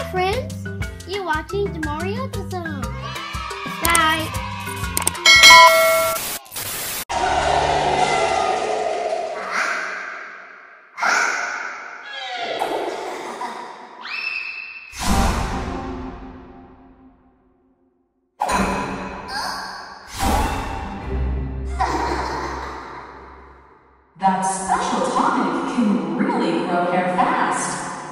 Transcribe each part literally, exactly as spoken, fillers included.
friends. You're watching the Mario Zone. Bye. That special tonic can really grow hair fast.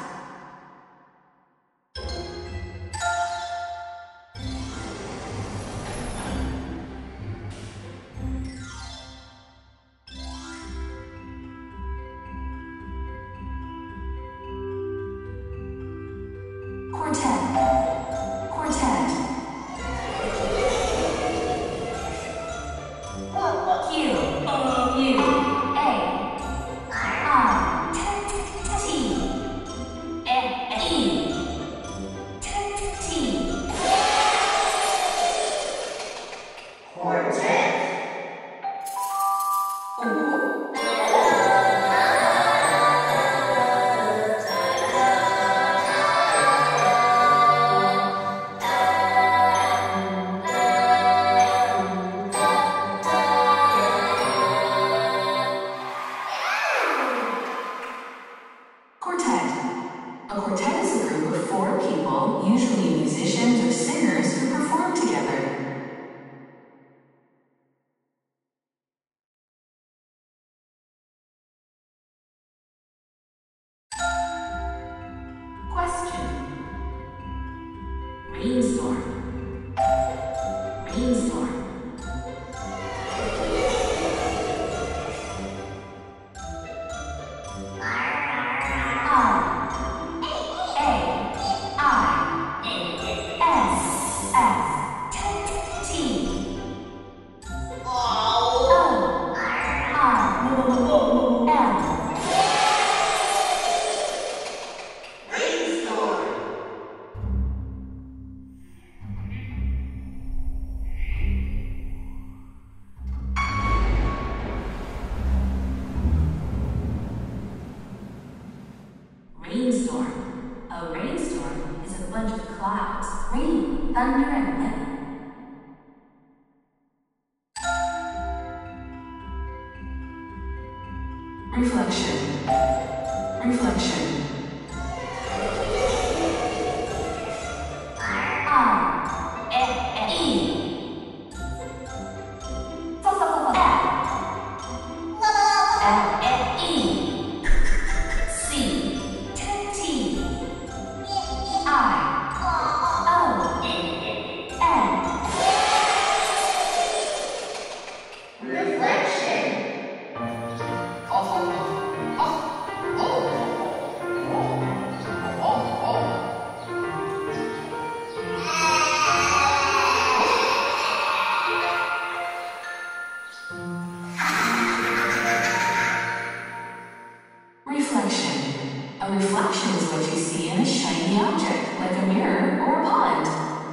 Quartet. Quartet. Q. U. A. I. T. E. T. Quartet. Quartet. A quartet is a group of four people, usually musicians or singers, who perform together. Question. Rainstorm. Rainstorm. Rainstorm. A rainstorm is a bunch of clouds, rain, thunder, and lightning. Reflection. Reflection. I. E. F. E. Reflection. A reflection is what you see in a shiny object, like a mirror or a pond.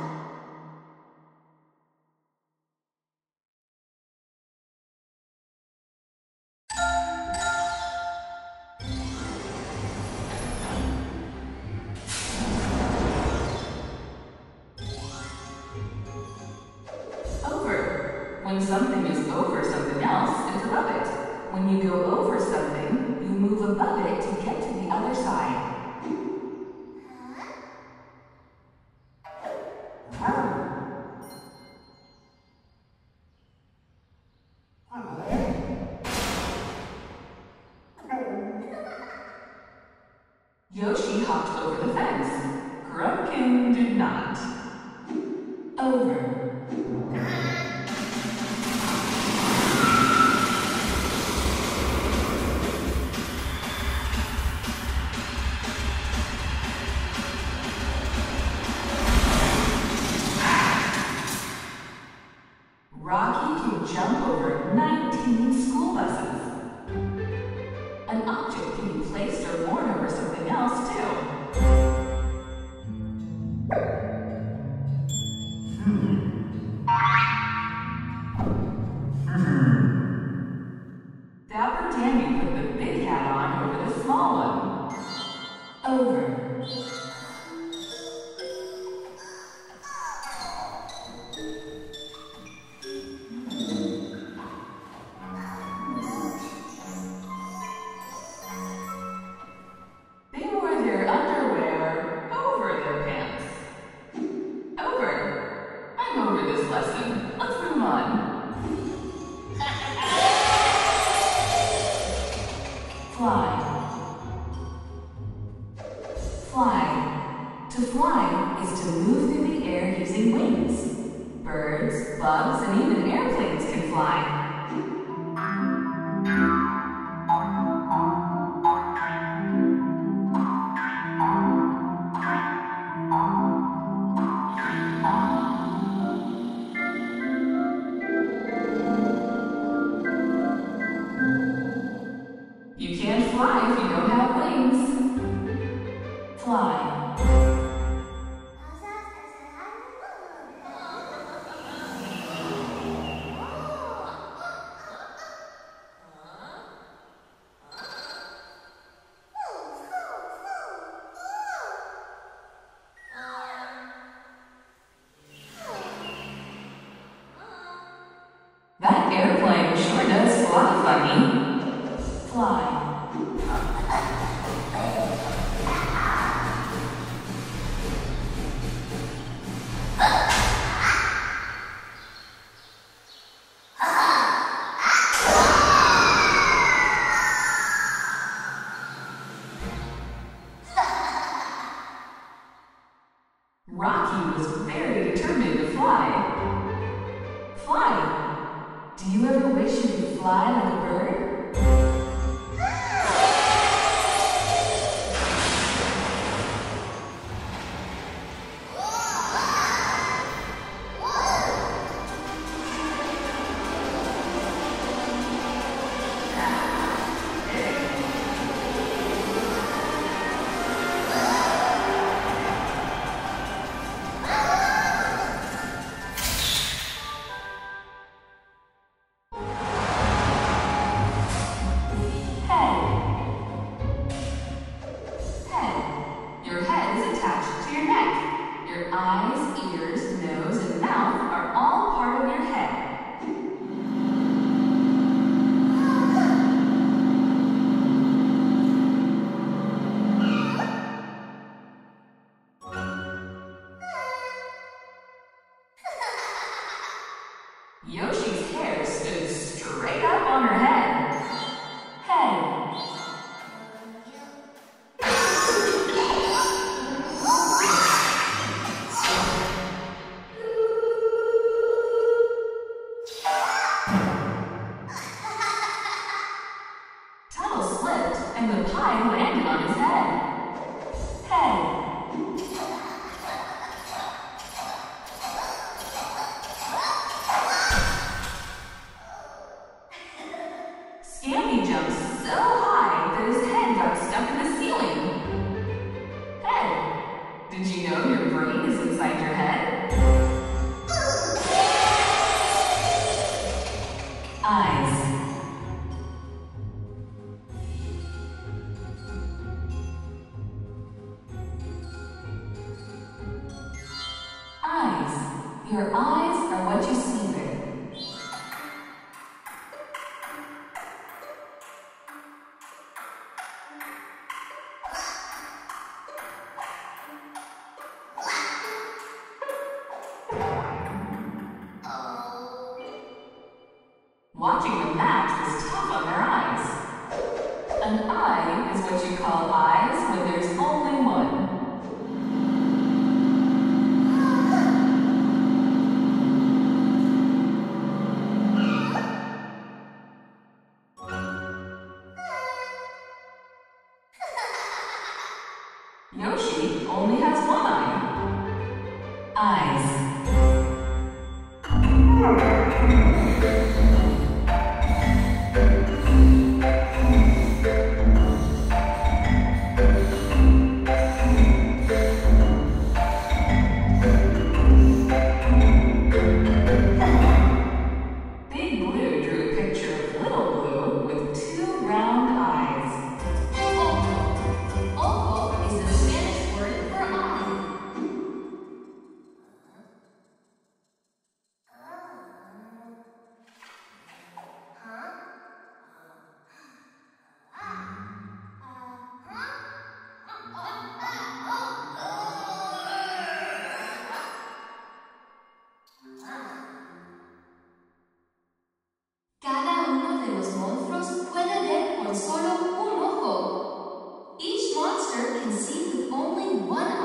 Over. When something is over something else, it's above it. When you go over something, you move above it to get to the other side. Yoshi hopped over the fence. Grumpkin did not. Over. Rocky can jump over nineteen school buses. An object can be placed or worn over something else, too. Hmm. Fly. To fly is to move through the air using wings. Birds, bugs, and even airplanes can fly. You can't fly if you don't have wings. Fly. That airplane sure does fly funny. Fly. Rocky was very determined to fly. Fly. Do you ever wish you could fly like a bird? Eyes, ears, nose, and mouth are all part of your head. Yoshi's hair stood straight up on her head. Head. And the pie landed on his head. Head. Scampi jumped so high that his head got stuck in the ceiling. Head. Did you know your brain is inside your head? Eyes. Your eyes are what you see with. Watching the match was tough on their eyes. An eye is what you call eyes when there's only one. Yoshi only has one eye. Eyes. Big Blue drew a picture of Little Blue with two round eyes. Ojo is the Spanish word for eye. Cada uno de los monstruos puede ver con solo un ojo. Each monster can see with only one